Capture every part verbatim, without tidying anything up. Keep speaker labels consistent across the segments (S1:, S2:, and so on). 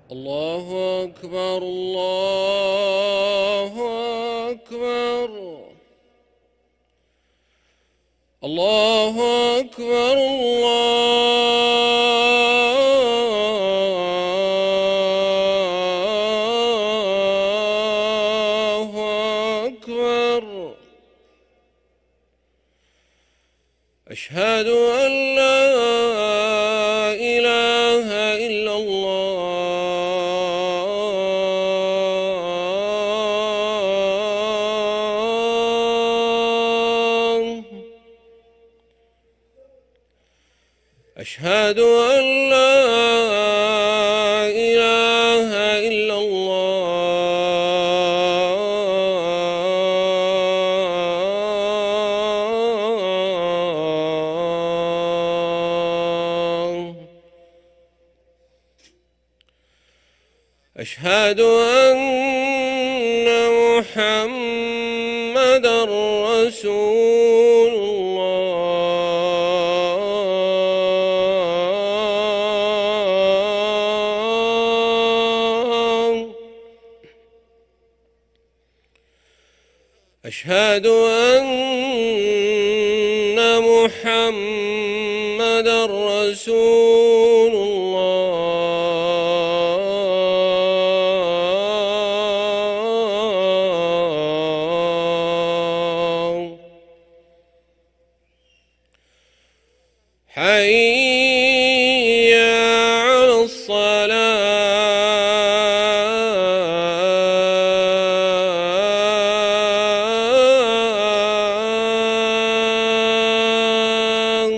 S1: الله أكبر الله أكبر الله أكبر الله أكبر. أشهد أن لا إله إلا الله. أشهد أن لا إله إلا الله. أشهد أن محمدًا رسول الله. أشهد أن محمدًا رسول الله. حي على الصلاة.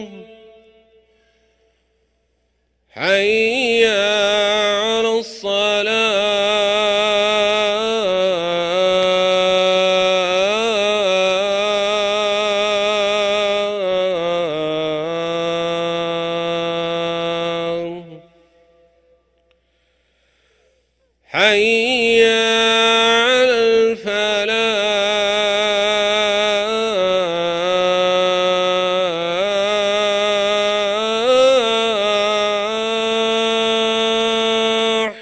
S1: حي على الصلاة. حي على الفلاح.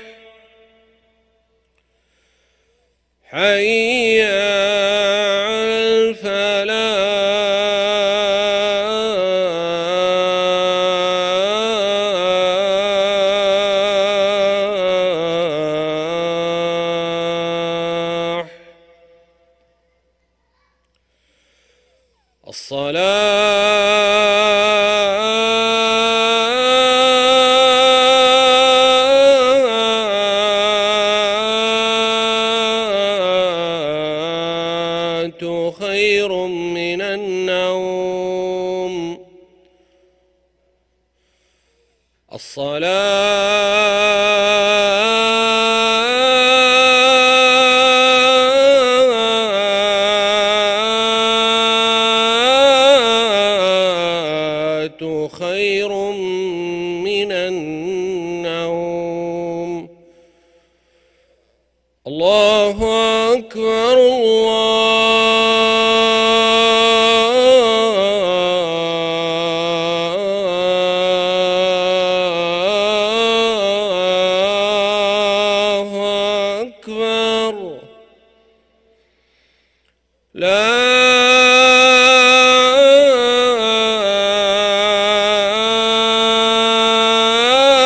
S1: حي على الفلاح. الصلاة خير من النوم. الصلاة خير من النوم. الله أكبر الله أكبر. لا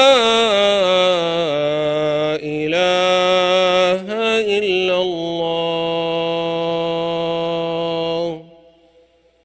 S1: إله إلا الله.